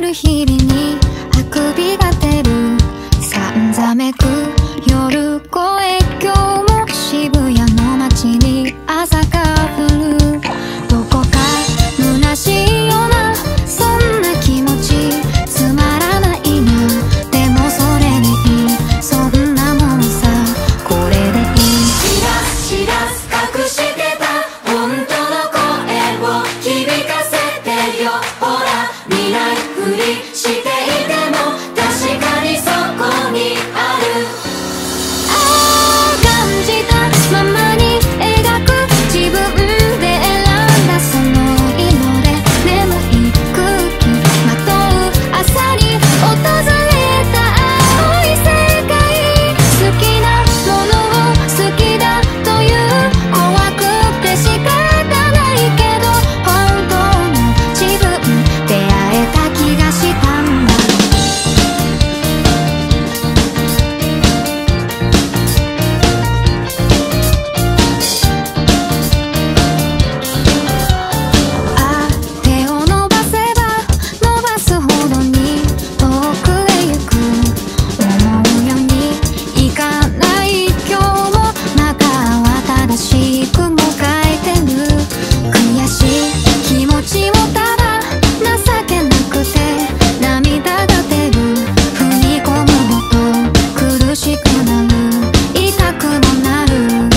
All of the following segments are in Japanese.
る日々にあくびが出るさんざめく夜越え、今日も渋谷の街に朝が降る。どこか虚しいようなそんな気持ち、つまらないな、でもそれでいい、そんなもんさ、これでいい。 しらすしらす隠してた本当の声を響かせてよ。ほら見ないふりしていても確かにそこにある。 感じたままに描く自分で選んだその色で眠い空気まとう朝に訪れた青い世界。好きなものを好きだという怖くて仕方ないけど本当の自分出会えた気がしたんだ。手を伸ばせば伸ばすほどに遠くへ行く。思うようにいかない今日も中は正しくもがいてる。悔しい気持ちもただ情けなくて涙が出る。踏み込むほど苦しくなる、痛くもなる。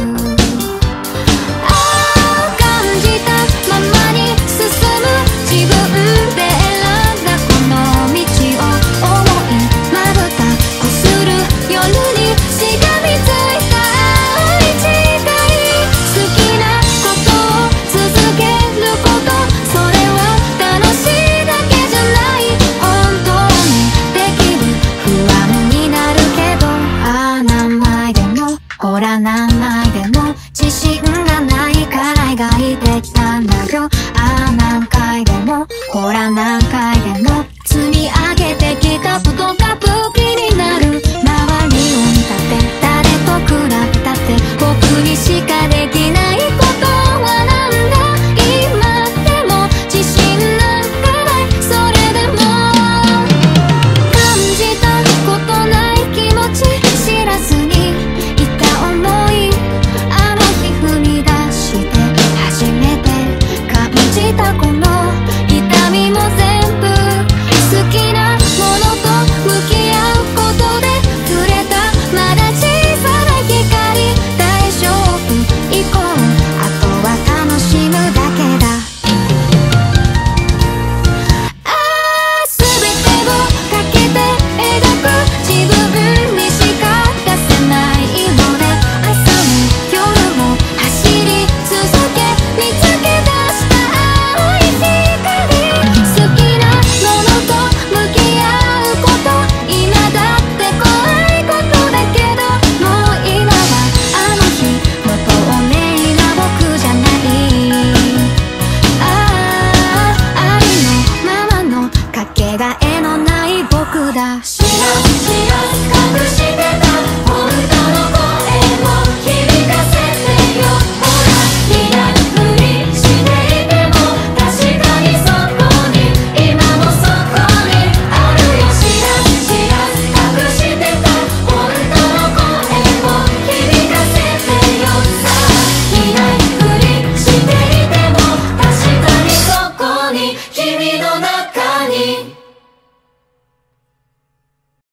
感じたままに進む自分で選んだこの道を思いまぶたこする夜にしがみついた青い誓い。好きなことを続けること、それは楽しいだけじゃない。本当にできる不安になるけど、何枚でもほら何枚でも自信がないから描いてきたんだよ。何回でもほら何回でも積み上げてきたことが武器になる。周りを見たって誰と比べたって僕にしかできない